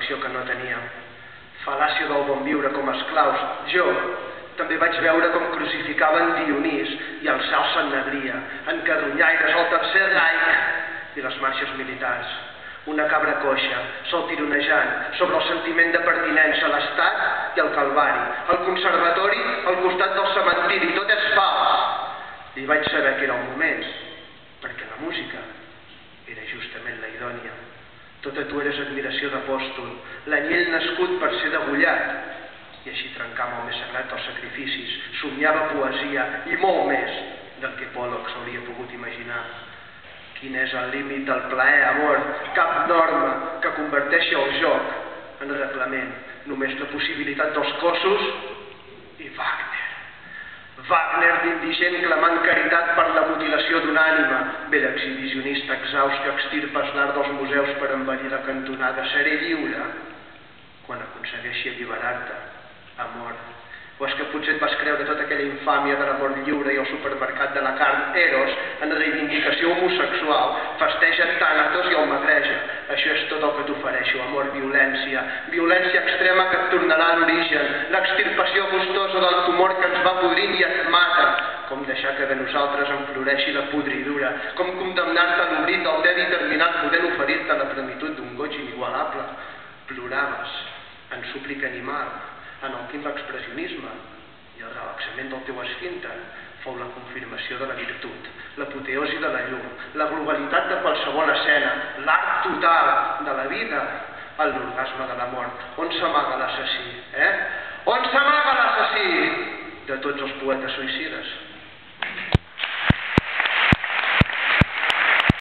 emancipació que no teníem. Fal·làcia del bon viure com a esclaus. Jo també vaig veure com crucificaven Dionís i el cel s'ennegria, en carronyaires, el Tercer Reich i les marxes militars. Una cabra coixa, sol tironejant sobre el sentiment de pertinença a l'Estat i al Calvari, al conservatori, al costat del cementiri, tot és fals. I vaig saber que era el moment, perquè la música era justament la idònia. Tota tu eres admiració d'apòstol, l'anyell nascut per ser degollat, i així trencar amb el més sagrat dels sacrificis, somiava poesia i molt més del que Pollock s'hauria pogut imaginar. Quin és el límit del plaer, amor? Cap norma que converteixi el joc en reglament, només la possibilitat dels cossos i Wagner. Wagner d'indigent clamant caritat per la mutilació d'una ànima, ve l'exhibicionista exhaust que extirpes l'art dels museus per embellir la cantonada. Seré lliure quan aconsegueixi alliberar-te, amor. O és que potser et vas creure tota aquella infàmia de l'amor lliure i el supermercat de la carn Eros en reivindicació homosexual, festeja Tànatos i el magreja. Això és tot el que t'ofereixo, amor, violència. Violència extrema que et tornarà a l'origen, l'extirpació gustosa del tumor que ens va podrint i et mata. Com deixar que de nosaltres en floreixi la podridura, com condemnar-te a l'oblit del te determinat podent oferir-te la plenitud d'un goig inigualable. Ploraves en súplica animal, en el quim l'expressionisme i el relaxament del teu esfínter fou la confirmació de la virtut, l'apoteosi de la llum, la globalitat de qualsevol escena, l'art total de la vida, l'orgasme de la mort. On s'amaga l'assassí, On s'amaga l'assassí de tots els poetes suïcides?